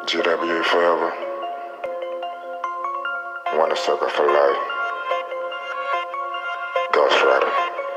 GW forever. Wanna sucker for life. Ghost Rider.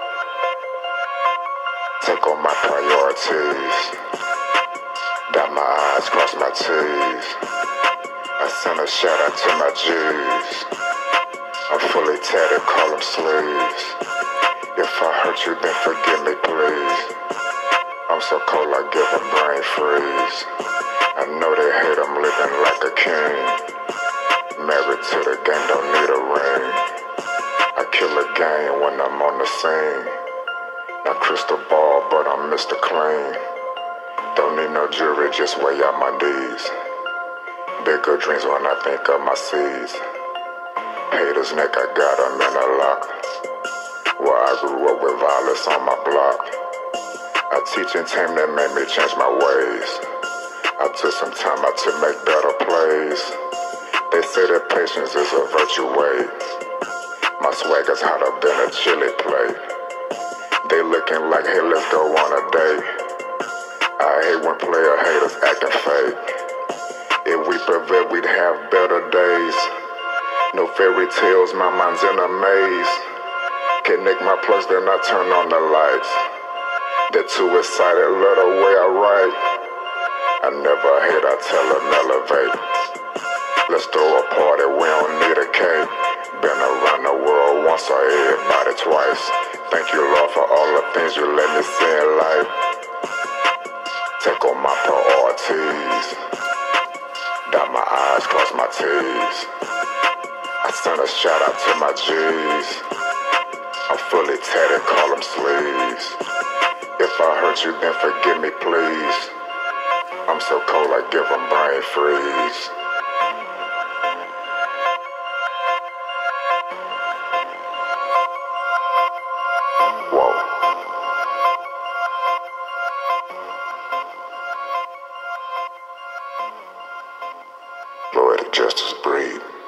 Take on my priorities. Dot my I's, cross my T's. I send a shout out to my G's. I'm fully tatted, call them sleeves. If I hurt you, then forgive me, please. I'm so cold, I give a brain freeze. I know they hate, I'm living like a king. Married to the game, don't need a ring. I kill a game when I'm on the scene. Not crystal ball, but I'm Mr. Clean. Don't need no jewelry, just weigh out my D's. Bigger dreams when I think of my C's. Haters neck, I got them in a lock. Where I grew up with violence on my block. I teach and tame that made me change my ways. I took some time out to make better plays. They say that patience is a virtue way. My swag is hotter than a chili plate. They looking like, hey, let's go on a date. I hate when player haters acting fake. If we prevail, we'd have better days. No fairy tales, my mind's in a maze. Connect my plugs, then I turn on the lights. They're too excited, love the way I write. I never hate, I tell them elevate. Let's throw a party, we don't need a cake. Been around the world once, saw everybody twice. Thank you, Lord, for all the things you let me see in life. Take on my priorities. Dot my I's, cross my T's. I send a shout out to my G's. I'm fully tatted, call them sleeves. If I hurt you, then forgive me, please. I'm so cold, I give them brain freeze. Whoa. Poetic justice breed.